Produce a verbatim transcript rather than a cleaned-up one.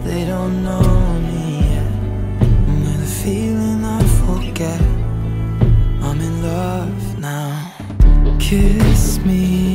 They don't know me yet. With a feeling I forget, I'm in love now. Kiss me